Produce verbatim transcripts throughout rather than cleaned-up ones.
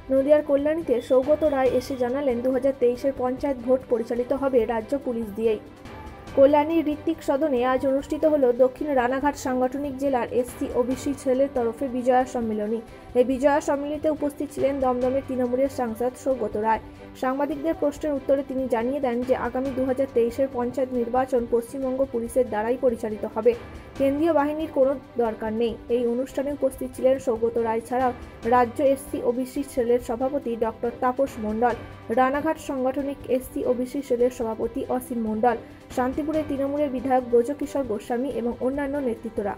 নদিয়ার কল্যাণীতে সৌগত রায় এসে জানালেন দু হাজার তেইশের পঞ্চায়েত ভোট পরিচালিত হবে রাজ্য পুলিশ দিয়েই। কল্যাণীর ঋত্বিক সদনে আজ অনুষ্ঠিত হল দক্ষিণ রানাঘাট সাংগঠনিক জেলার এসসি ওবিসি সেলের তরফে বিজয়া সম্মেলনী। এই বিজয়া সম্মেলনীতে উপস্থিত ছিলেন দমদমের তৃণমূলের সাংসদ সৌগত রায়। সাংবাদিকদের প্রশ্নের উত্তরে তিনি জানিয়ে দেন যে আগামী দু হাজার তেইশের পঞ্চায়েত নির্বাচন পশ্চিমবঙ্গ পুলিশের দ্বারাই পরিচালিত হবে, কেন্দ্রীয় বাহিনীর কোনো দরকার নেই। এই অনুষ্ঠানে উপস্থিত ছিলেন সৌগত রায় ছাড়াও রাজ্য এসসি ওবিসি সেলের সভাপতি ডক্টর তাপস মণ্ডল, রানাঘাট সাংগঠনিক এসসি ওবিসি সেলের সভাপতি অসীম মণ্ডল, শান্তিপুরের তৃণমূলের বিধায়ক ব্রজকিশোর গোস্বামী এবং অন্যান্য নেতৃত্বরা।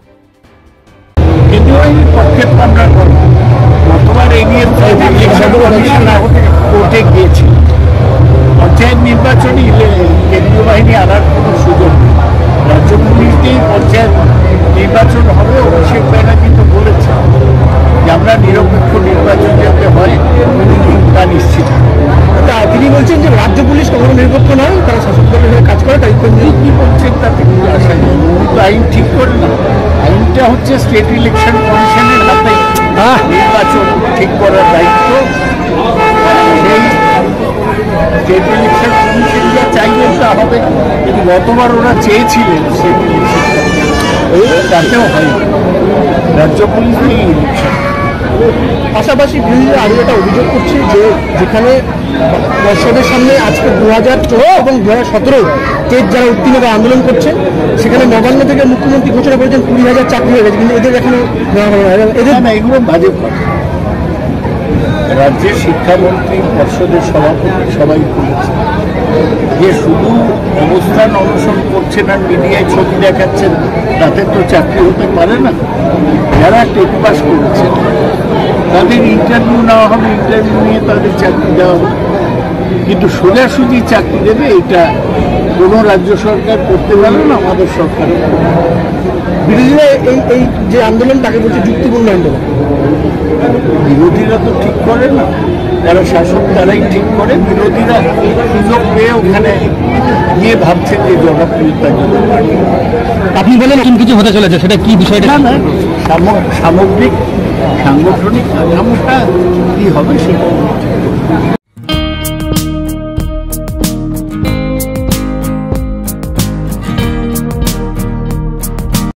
কোর্টে গিয়েছি, পঞ্চায়েত নির্বাচনে কেন্দ্রীয় বাহিনী আনার কোনো সুযোগ নেই। রাজ্য পুলিশ দিয়েই পঞ্চায়েত নির্বাচন হবে। অভিষেক ব্যানার্জি কিন্তু বলেছে যে আমরা নিরপেক্ষ নির্বাচন যাতে হয় তা নিশ্চিত। তিনি বলছেন যে রাজ্য পুলিশ কখনো নিরপেক্ষ নয়, তারা শাসক দলের হয়ে কাজ করে। তাই কি বলছেন তাতে কিছু আসা নেই। উনি তো আইন ঠিক করে না, আইনটা হচ্ছে স্টেট ইলেকশন কমিশনের হাতে নির্বাচন ঠিক করার দায়িত্ব। সেই স্টেট ইলেকশন কমিশন যা চাইবেন তা হবে। কিন্তু গতবার ওরা চেয়েছিলেন স্টেট ইলেকশন তাতেও হয় রাজ্য পুলিশ এই ইলেকশন। পাশাপাশি বিরোধীরা আরও একটা অভিযোগ করছে যে যেখানে পর্ষদের সামনে আজকে দু হাজার চোদ্দ এবং দু হাজার সতেরো টেট যারা উত্তীর্ণ বা আন্দোলন করছে, সেখানে নবান্ন থেকে মুখ্যমন্ত্রী ঘোষণা করেছেন কুড়ি হাজার চাকরি হয়ে গেছে, কিন্তু এদের এখনো এদের না, এগুলো বাজে কথা। রাজ্যের শিক্ষামন্ত্রী, পর্ষদের সভাপতি সবাই বলেছে যে শুধু অবস্থান অনশন করছেন আর মিডিয়ায় ছবি দেখাচ্ছেন, তাতে তো চাকরি হতে পারে না। যারা টেট পাস করছেন তাদের ইন্টারভিউ নেওয়া হবে, ইন্টারভিউ নিয়ে তাদের চাকরি দেওয়া হবে। কিন্তু সোজাসুজি চাকরি দেবে এটা কোনো রাজ্য সরকার করতে পারে না, আমাদের সরকার। বিরোধীরা এই এই যে আন্দোলন তাকে বলছে যুক্তিপূর্ণ আন্দোলন। বিরোধীরা তো ঠিক করে না, যারা শাসক তারাই ঠিক করে। বিরোধীরা সুযোগ পেয়ে ওখানে গিয়ে ভাবছেন যে জনপ্রিয়তা। আপনি বলেন নতুন কিছু হতে চলেছে, সেটা কি বিষয়টা? না না, সামগ্রিক সাংগঠনিক কাঠামোটা কি হবে সেটা